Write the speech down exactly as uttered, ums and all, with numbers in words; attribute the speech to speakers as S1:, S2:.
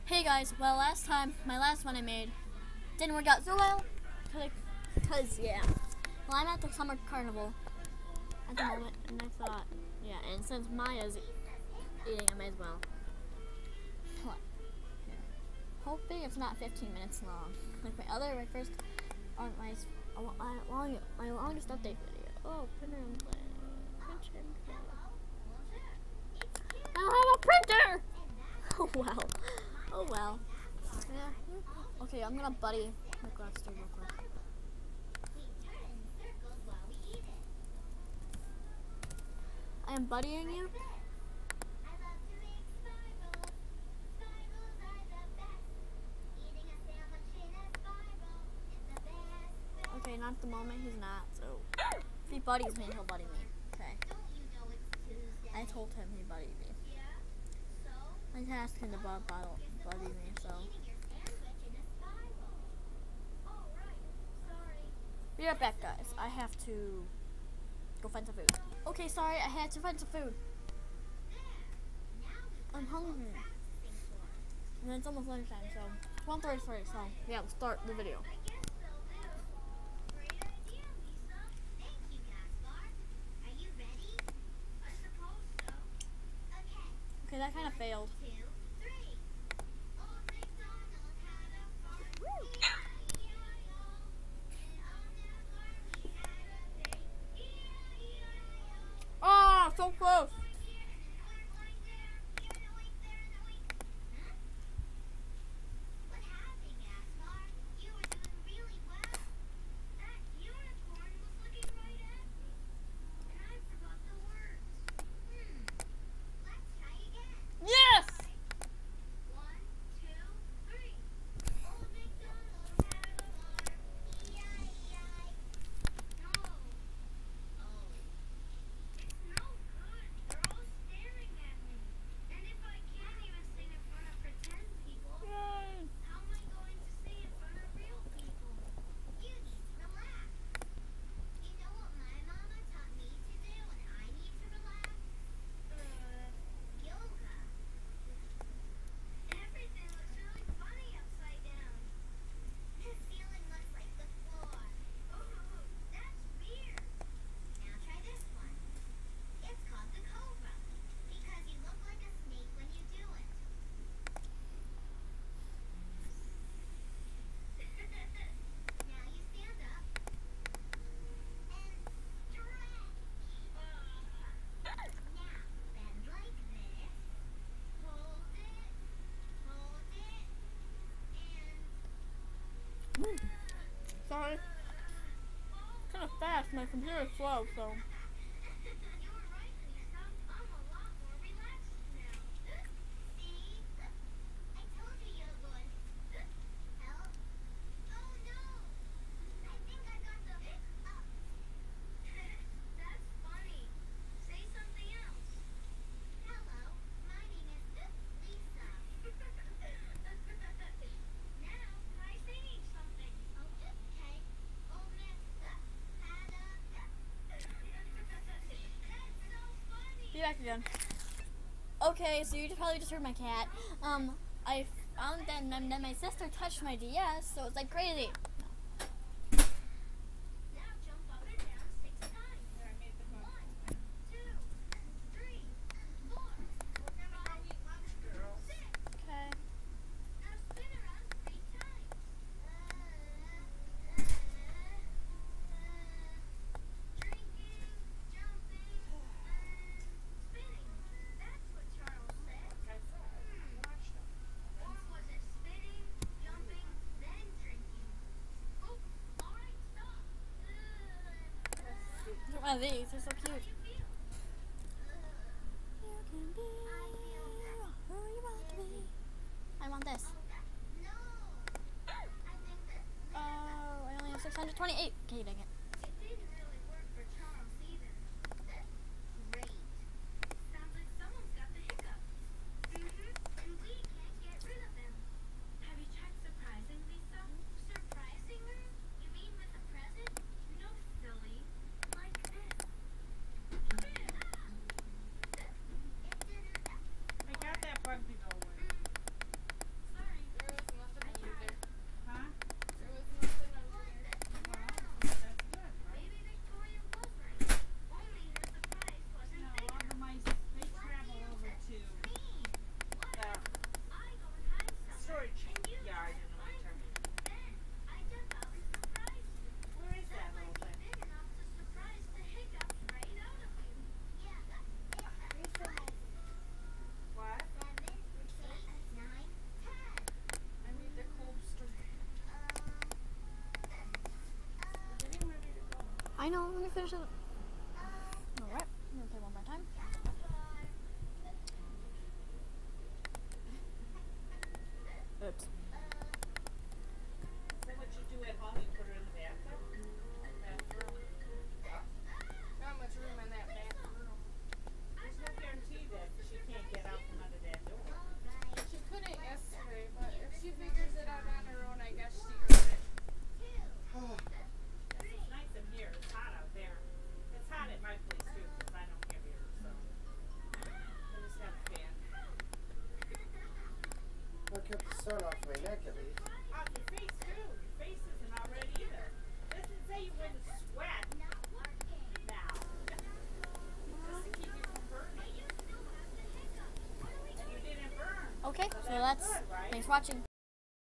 S1: Hey guys, well last time, my last one I made didn't work out so well, because yeah, well I'm at the summer carnival at the moment, and I thought, yeah, and since Maya's eating, I may as well. What? Yeah. Hopefully it's not fifteen minutes long, like my other, my first, on my, my, long, my longest update video. Oh, printer and play, printer and play. I don't have a printer! Oh well. Oh well. Yeah. Okay, I'm gonna buddy my Gladstone real quick. I am buddying you. Okay, not at the moment, he's not, so if he buddies me, he'll buddy me. Okay. I told him he buddied me. I tasked him to bottle buddy me, so. Be right back, guys. I have to go find some food. Okay, sorry, I had to find some food. I'm hungry. And it's almost lunchtime, so it's one thirty-three, so yeah, let's start the video. Okay, that kind of failed. Oh, so close. Sorry. Kind of fast. My computer is slow, so. Be back again. Okay, so you probably just heard my cat. Um, I found that and then my sister touched my D S, so it's like crazy. One of these, they're so cute. I want this. Oh, I only have six hundred twenty-eight. Okay, dang it. I know. Let me finish it. Alright, I'm gonna play one more time. Oops.
S2: Is that what you do at home? You put her in the bathtub? Bathroom. Not much room in that bathroom. There's no guarantee that she can't get out from under that door.
S3: She couldn't yesterday, but if she figures it out on her own, I guess she earned it.
S2: It's nice in here. It's hot out there. It's hot at my place too, because I don't have air, so I just have a fan.
S4: I kept the sun off my neck at least.
S2: Off your face too. Your face isn't all right either. Doesn't say you wouldn't sweat now. Just to keep you from burning. And you didn't burn.
S1: Okay,
S2: So
S1: so
S2: that's
S1: that's.
S2: good, right?
S1: Thanks for watching.